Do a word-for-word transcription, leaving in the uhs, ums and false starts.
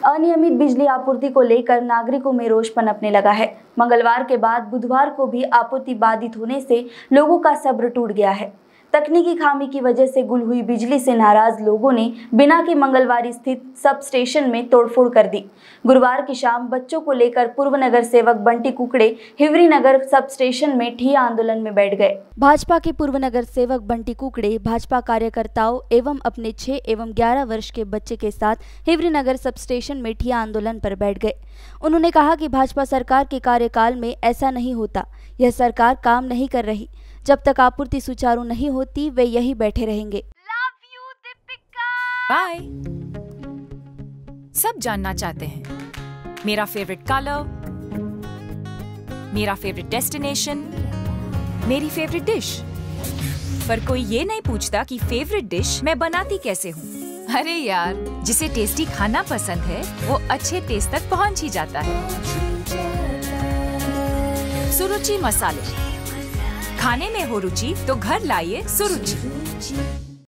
अनियमित बिजली आपूर्ति को लेकर नागरिकों में रोष पनपने लगा है। मंगलवार के बाद बुधवार को भी आपूर्ति बाधित होने से लोगों का सब्र टूट गया है। तकनीकी खामी की वजह से गुल हुई बिजली से नाराज लोगों ने बिना के मंगलवार स्थित सब स्टेशन में तोड़फोड़ कर दी। गुरुवार की शाम बच्चों को लेकर पूर्व नगर सेवक बंटी कुकड़े हिवरी नगर सब स्टेशन में ठिया आंदोलन में बैठ गए। भाजपा के पूर्व नगर सेवक बंटी कुकड़े भाजपा कार्यकर्ताओं एवं अपने छह एवं ग्यारह वर्ष के बच्चे के साथ हिवरी नगर सब स्टेशन में ठिया आंदोलन पर बैठ गए। उन्होंने कहा कि भाजपा सरकार के कार्यकाल में ऐसा नहीं होता, यह सरकार काम नहीं कर रही। जब तक आपूर्ति सुचारू नहीं होती वे यही बैठे रहेंगे। बाय। सब जानना चाहते हैं मेरा फेवरेट कलर, मेरा फेवरेट डेस्टिनेशन, मेरी फेवरेट डिश, पर कोई ये नहीं पूछता कि फेवरेट डिश मैं बनाती कैसे हूँ। अरे यार, जिसे टेस्टी खाना पसंद है वो अच्छे टेस्ट तक पहुँच ही जाता है। सुरुचि मसाले, खाने में हो रुचि तो घर लाइए सुरुचि।